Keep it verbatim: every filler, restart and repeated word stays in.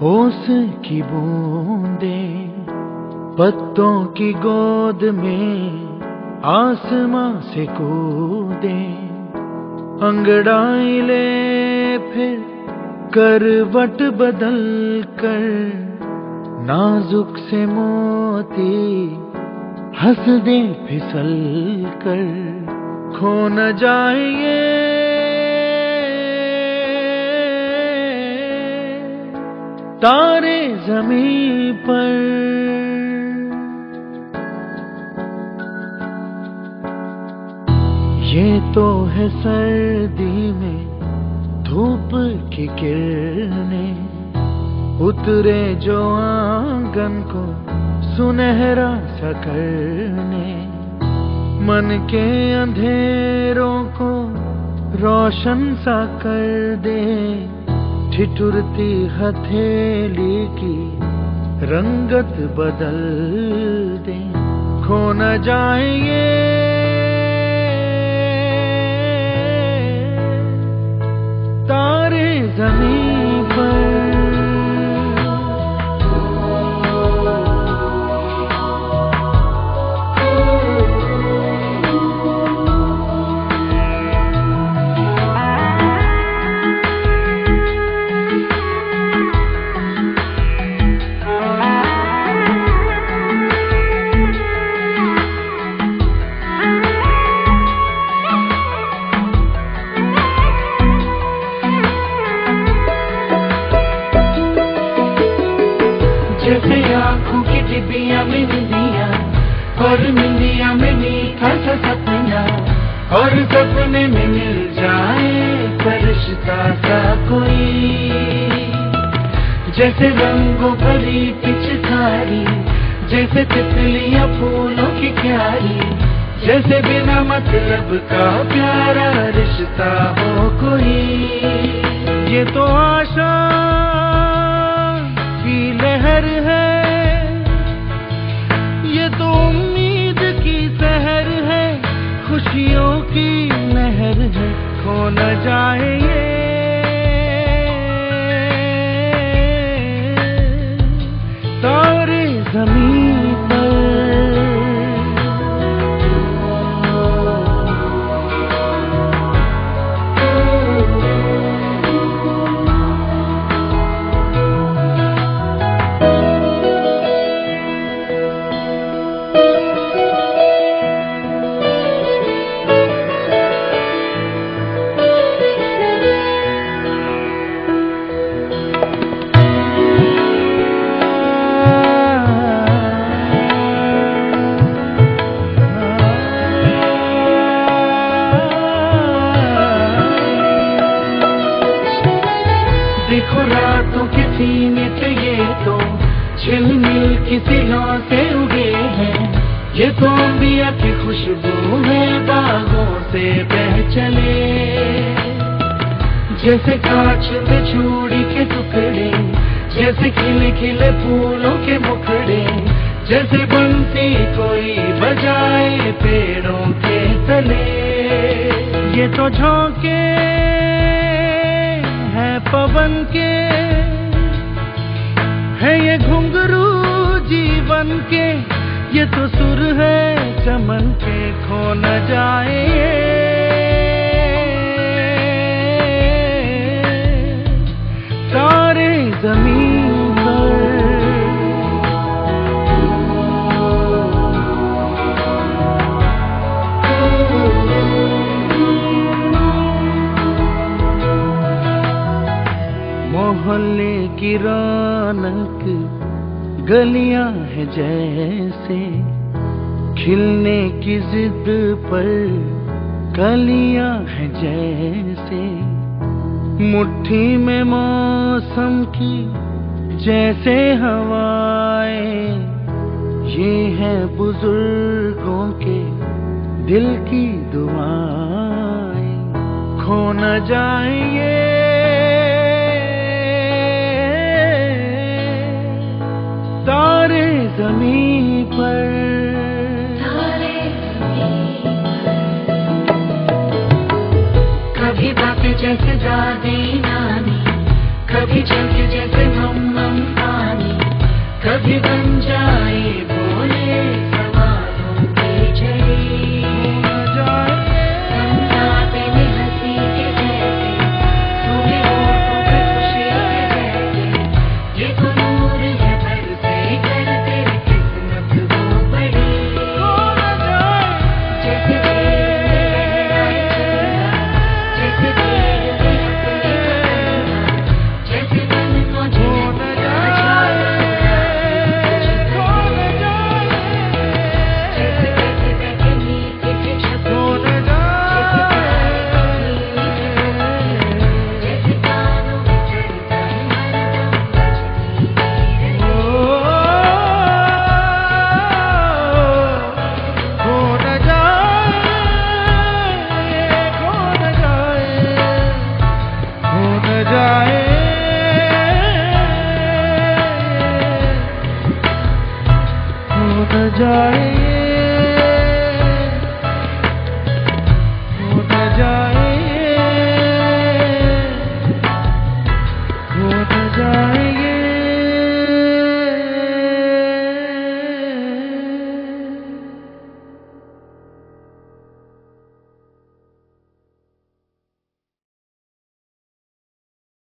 ओस की बूंदें पत्तों की गोद में आसमां से कूदे, अंगड़ाई ले फिर करवट बदल कर, नाजुक से मोती हंस दे फिसल कर, खो न जाए तारे ज़मीं पर। ये तो है सर्दी में धूप की किरणें, उतरे जो आंगन को सुनहरा सा करने, मन के अंधेरों को रोशन सा कर दे, ठिठुरती हथेली की रंगत बदल दे, खो न जाए तारे ज़मीं पर। जैसे आँखों की डिबिया में निंदिया, और निंदिया में मीठा सा सपना, और सपने में मिल जाए फरिश्ता सा कोई। जैसे रंगों भरी पिचकारी, जैसे तितलियां फूलों की क्यारी, जैसे बिना मतलब का प्यारा रिश्ता हो कोई। ये तो आशा की लहर है, ये तो उम्मीद की सहर है, खुशियों की लहर है, खो न जाए ये तारे ज़मीं पर। देखो रातों के सीने से ये तो झिलमिल किसी लौ से उगे हैं, ये तो अंबिया की खुशबू है बागों से बह चले। जैसे कांच में चूड़ी के टुकड़े, जैसे खिले खिले फूलों के मुखड़े, जैसे बंसी कोई बजाए पेड़ों के तले। ये तो झोंके है पवन के, है ये घुंघरू जीवन के, ये तो सुर है चमन के, खो न जाए तारे ज़मीं पर। मोहल्ले की रौनक गलियां हैं जैसे, खिलने की जिद पर कलियां हैं जैसे, मुट्ठी में मौसम की जैसे हवाएं, ये है बुजुर्गों के दिल की दुआएं, खो न जाए तारे ज़मीं पर। तारे ज़मीं पर। कभी बातें जैसे दादी नानी, कभी चलते जैसे हम हम कभी बन जाए बोले सवालों की झड़ी। हो न जाए सन्नाटे में हंसी के जैसे सूखे होठों पे खुशी के जैसे ये तो नूर है बरसे कर तेरी किस्मत वो बड़ी। हो न जाए जैसे तेरे में लहराए चंदा, जैसे तेरे में अपने बदलना, जैसे मन को हो न जाए हो न जाए जैसे बैठे बैठे नीचे से छपी, हो न जैसे कानों में चलता हरदम बजती रहे। हो न जाए हो न जाए हो न जाए हो न जाए